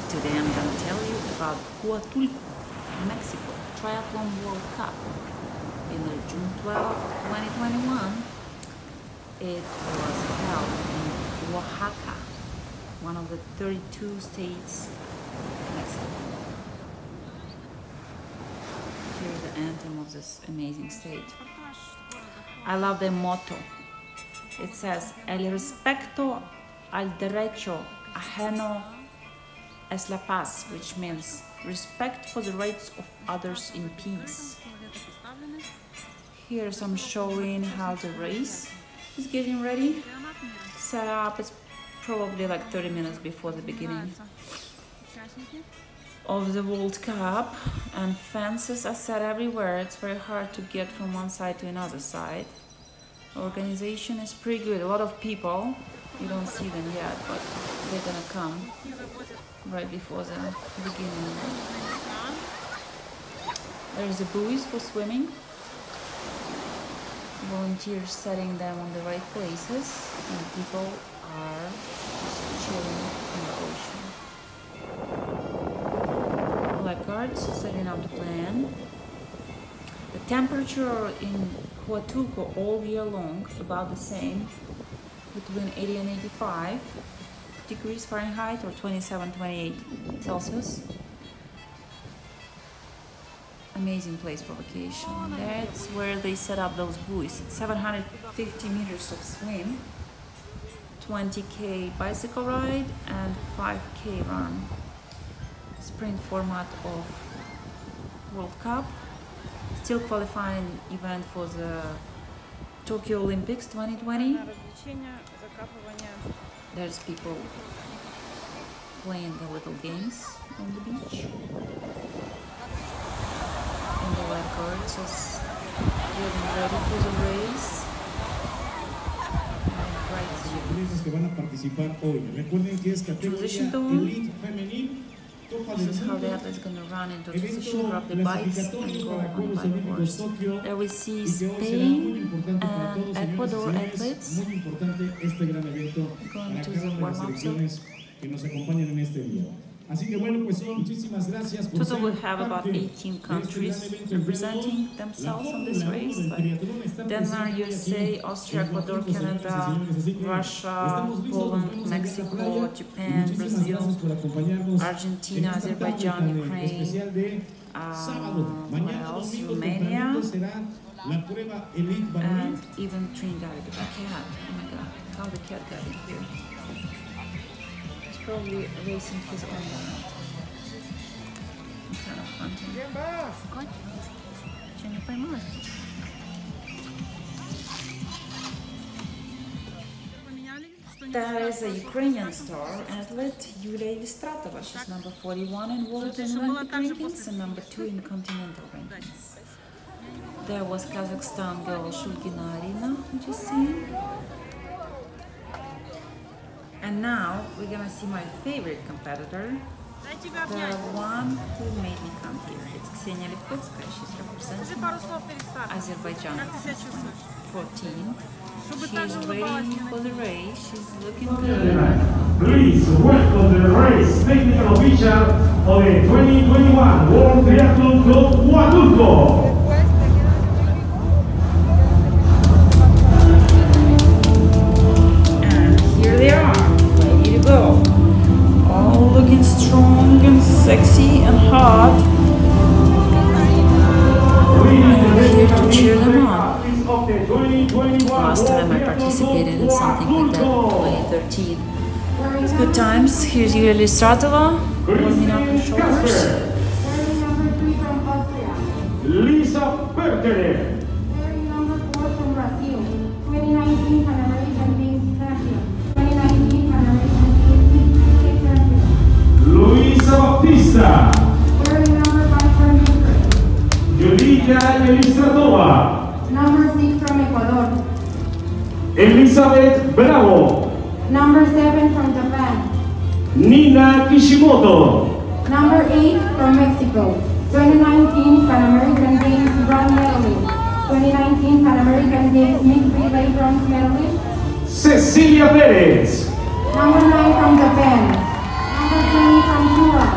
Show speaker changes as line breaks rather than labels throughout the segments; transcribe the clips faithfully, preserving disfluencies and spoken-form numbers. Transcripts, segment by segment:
Today I'm going to tell you about Huatulco, Mexico Triathlon World Cup. In June twelfth, twenty twenty-one, it was held in Oaxaca, one of the thirty-two states of Mexico. Here's the anthem of this amazing state. I love the motto. It says, El respecto al derecho ajeno es la paz, which means respect for the rights of others in peace. Here's I'm showing how the race is getting ready. Set up, it's probably like thirty minutes before the beginning of the World Cup, and fences are set everywhere. It's very hard to get from one side to another side. Organization is pretty good. A lot of people, you don't see them yet, but they're gonna come right before the beginning. There's a buoys for swimming. Volunteers setting them on the right places, and people are just chilling in the ocean. Lifeguards setting up the plan. The temperature in Huatulco all year long about the same, between eighty and eighty-five degrees Fahrenheit or twenty-seven, twenty-eight Celsius. Amazing place for vacation. That's where they set up those buoys. It's seven hundred fifty meters of swim, twenty K bicycle ride, and five K run. Sprint format of World Cup. Still qualifying event for the Tokyo Olympics twenty twenty. There's people playing the little games on the beach. And the lifeguards just getting ready for the race. Transition zone. This is how the athletes going to run into transition, grab the bikes, and go on the bike course. There we see Spain and Ecuador athletes going to the warm-up zone. Total will have about eighteen countries representing themselves on this race, like Denmark, U S A, Austria, Ecuador, Canada, Russia, Poland, Mexico, Japan, Brazil, Argentina, Azerbaijan, Ukraine, um, what else? Romania, and even Trinidad. The cat, oh my god, how the cat got in here. Probably racing his own moment. Kind of hunting. There is a Ukrainian star athlete, Olesya Prystayko. She's number forty-one in world and Olympic rankings and number two in continental rankings. There was Kazakhstan girl Shulgina Arina, which is seen. And now we're gonna see my favorite competitor, the one who made me come here. It's Ksenia Levkotskaya. She's representing Azerbaijan at this point, fourteen. She's waiting for the race. She's looking good.
Please welcome the race technical official of the twenty twenty-one World Triathlon Club Huatulco.
All looking strong and sexy and hot. I'm here to cheer them on. Last time I participated in something like that, twenty thirteen. It's good times. Here's Olesya Prystayko, warming up her shoulders.
Lisa Berger. Bautista, Yolika Elistratova,
number six from Ecuador,
Elizabeth Bravo,
number seven from Japan,
Nina Kishimoto,
number eight from Mexico, twenty nineteen Pan American Games bronze medalist, twenty nineteen Pan American Games mixed relay bronze medalist,
Cecilia Perez,
number nine from Japan, number twenty from Cuba,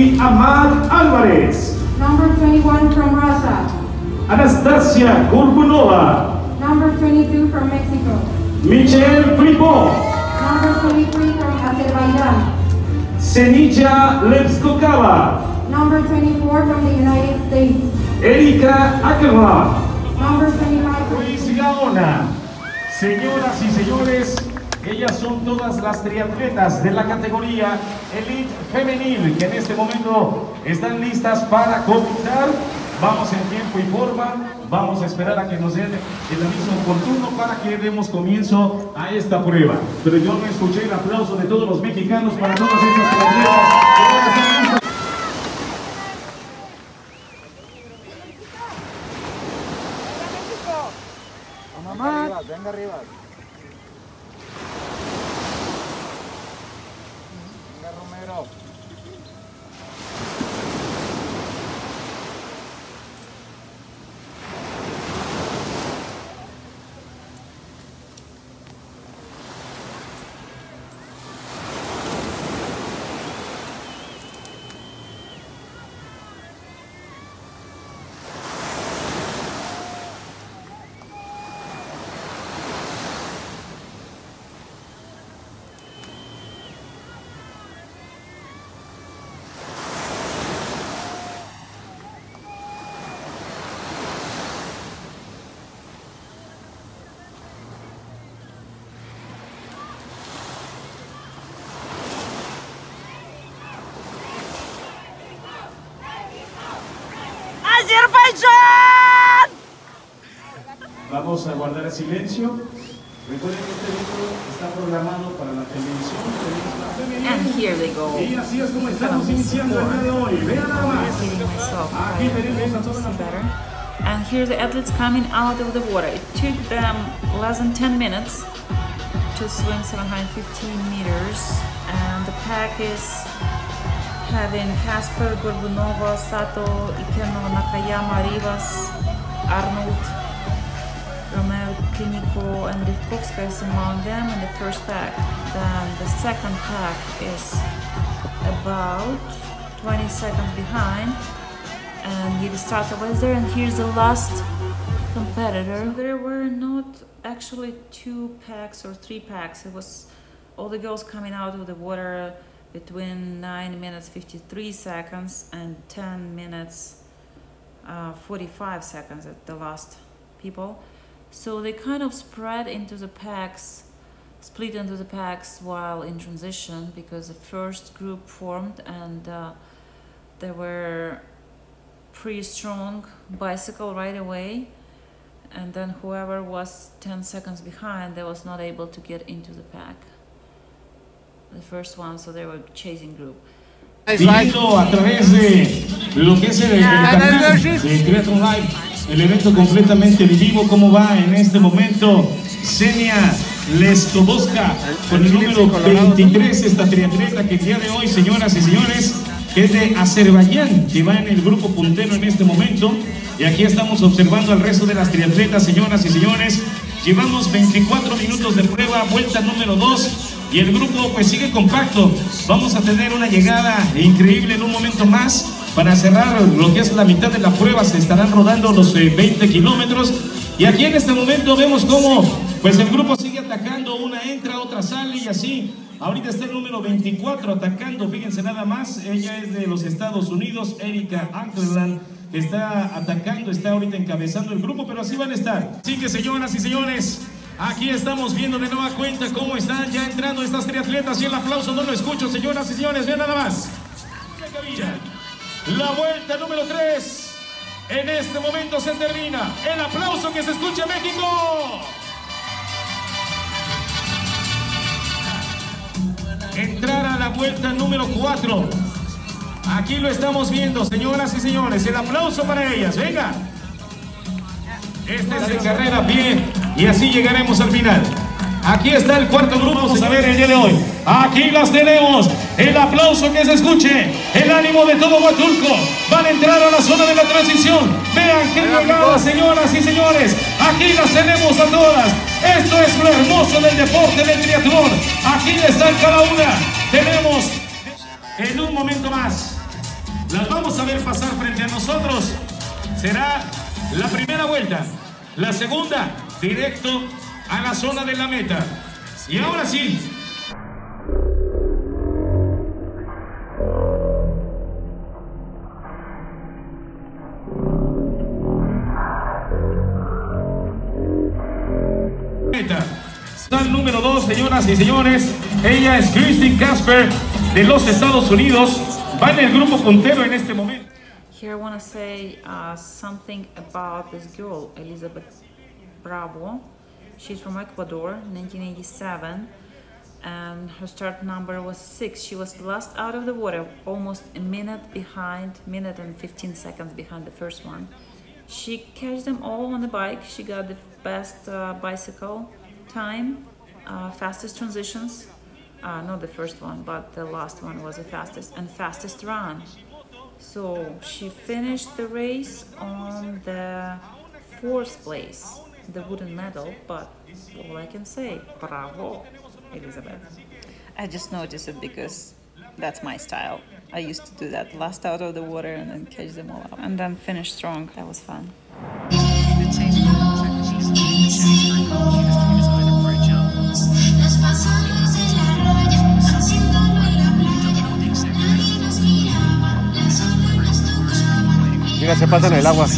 Ali Ahmad Álvarez.
Number twenty-one from Russia.
Anastasia Gorbunova.
Number twenty-two from Mexico.
Michelle Pripot.
Number twenty-three from Azerbaijan.
Senija Levskokava.
Number twenty-four from the United States.
Erika Ackerman.
Number twenty-five from
Luis Gaona. Señoras y señores, ellas son todas las triatletas de la categoría Elite Femenil que en este momento están listas para comenzar. Vamos en tiempo y forma, vamos a esperar a que nos den el aviso oportuno para que demos comienzo a esta prueba. Pero yo no escuché el aplauso de todos los mexicanos para todas estas triatletas que van a estar listas.
Mamá, venga arriba. Venga Romero.
Azerbaiyán!
Vamos a guardar el silencio. Recuerden que este evento está programado para la televisión.
And here they go.
Y así es como estamos iniciando el día de hoy. Vean nada más. Aquí tenemos a todas las...
Better. And here the athletes coming out of the water. It took them less than ten minutes to swim seven hundred fifteen meters. And the pack is having Casper, Gorbunova, Sato, Ikeno, Nakayama, Rivas, Arnold, Romeo, Kiniko, and Divkovska is among them in the first pack. Then the second pack is about twenty seconds behind, and Yuri Strata was there, and here's the last competitor. There were not actually two packs or three packs. It was all the girls coming out of the water between nine minutes fifty-three seconds and ten minutes uh, forty-five seconds at the last people. So they kind of spread into the packs, split into the packs while in transition, because the first group formed and uh, they were pretty strong bicycle right away, and then whoever was ten seconds behind, they was not able to get into the pack. The first one, so they were chasing group.
Viendo a través de lo que es el, el canal de Triathlon Live, el evento completamente en vivo, cómo va en este momento Ksenia Leskoboska con el número veintitrés, esta triatleta que el día de hoy, señoras y señores, que es de Azerbaiyán, que va en el grupo puntero en este momento. Y aquí estamos observando al resto de las triatletas, señoras y señores. Llevamos veinticuatro minutos de prueba, vuelta número dos. Y el grupo pues sigue compacto. Vamos a tener una llegada increíble en un momento más para cerrar lo que es la mitad de la prueba. Se estarán rodando los eh, veinte kilómetros. Y aquí en este momento vemos cómo pues el grupo sigue atacando. Una entra, otra sale y así. Ahorita está el número veinticuatro atacando. Fíjense nada más. Ella es de los Estados Unidos, Erika Ackerman. Está atacando, está ahorita encabezando el grupo, pero así van a estar. Así que señoras y señores, aquí estamos viendo de nueva cuenta cómo están ya entrando estas triatletas y el aplauso no lo escucho, señoras y señores, vean nada más. La vuelta número tres en este momento se termina. El aplauso que se escucha en México. Entrar a la vuelta número cuatro. Aquí lo estamos viendo, señoras y señores. El aplauso para ellas, venga. Este es de carrera a pie y así llegaremos al final. Aquí está el cuarto grupo, vamos a ver el día de hoy. Aquí las tenemos. El aplauso que se escuche. El ánimo de todo Huatulco. Van a entrar a la zona de la transición. Vean qué llegada, señoras y señores. Aquí las tenemos a todas. Esto es lo hermoso del deporte del triatlón. Aquí están cada una. Tenemos en un momento más las vamos a ver pasar frente a nosotros. Será la primera vuelta, la segunda, directo a la zona de la meta. Y ahora sí. Meta. Está el número dos, señoras y señores. Ella es Kristen Casper de los Estados Unidos. Va en el grupo puntero en este momento.
Here I want to say uh, something about this girl, Elizabeth Bravo. She's from Ecuador, nineteen eighty-seven, and her start number was six. She was last out of the water, almost a minute behind, minute and fifteen seconds behind the first one. She catched them all on the bike. She got the best uh, bicycle time, uh, fastest transitions. Uh, not the first one, but the last one was the fastest, and fastest run. So she finished the race on the fourth place, the wooden medal, but all I can say, bravo, Elizabeth. I just noticed it because that's my style. I used to do that, last out of the water and then catch them all up, and then finish strong. That was fun.
Mira, se pasa en el agua.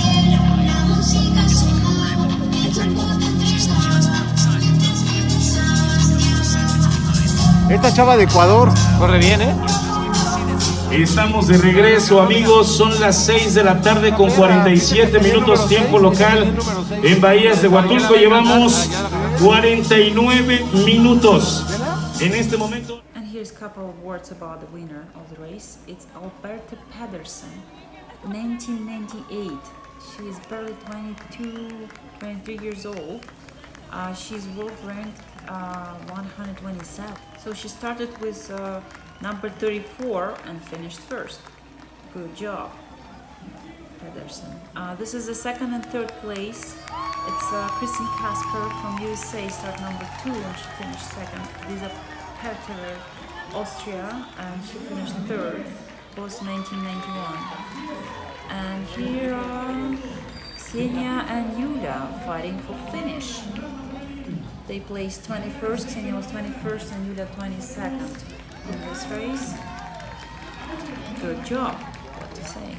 Esta chava de Ecuador corre bien, ¿eh?
Estamos de regreso, amigos. Son las seis de la tarde con cuarenta y siete minutos tiempo local en Bahías de Huatulco. Llevamos cuarenta y nueve minutos en este momento.
And here's a couple of words about the winner of the race. It's Alberta Pedersen, nineteen ninety-eight. She is barely twenty-two, twenty-three years old. Uh, she's world ranked uh, one hundred twenty-seven. So she started with uh, number thirty-four and finished first. Good job, Pedersen. Uh, this is the second and third place. It's uh, Kristen Casper from U S A, start number two, and she finished second. Lisa Perterer, Austria, and she finished third, both nineteen ninety-one. And here are Ksenia and Yulia fighting for finish. They placed twenty-first, Ksenia was twenty-first and Yulia twenty-second in this race. Good job, what to say.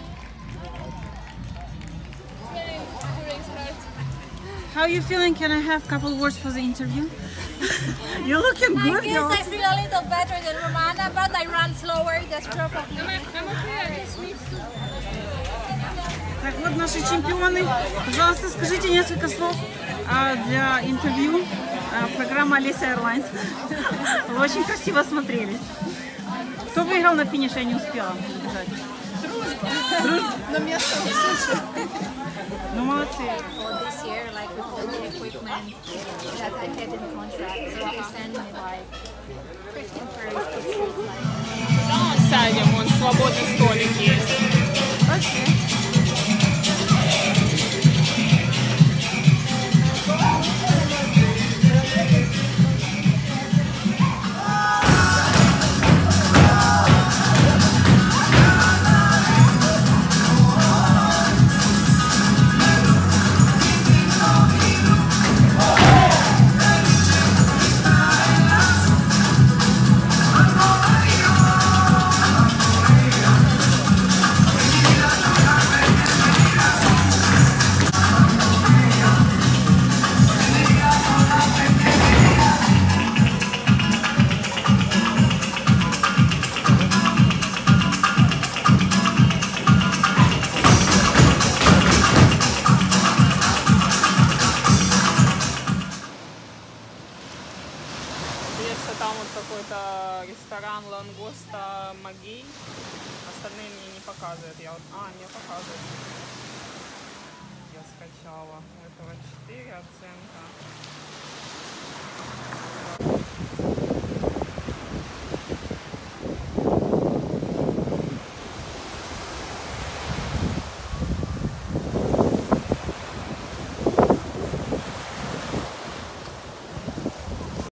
How are you feeling? Can I have a couple words for the interview? You're looking good,
I guess
girl.
I feel a little better than Romana, but I run slower, that's probably...
Так, вот наши чемпионы. Пожалуйста, скажите несколько слов а, для интервью. А, программа AlesyaAirlines. Вы очень красиво смотрели. Кто выиграл на финише, я не успела добежать. Дружба.
Но место услышали.
Ну, молодцы.
This year, like with all the equipment that I had in contract, so they sent me like fifteen pairs of shoes.
Да, сядем, вон свободный столик есть.
Окей.
Там вот какой-то ресторан лангоста магий. Остальные мне не показывают. Я вот... А, мне показывают. Я скачала. У этого четыре оценка.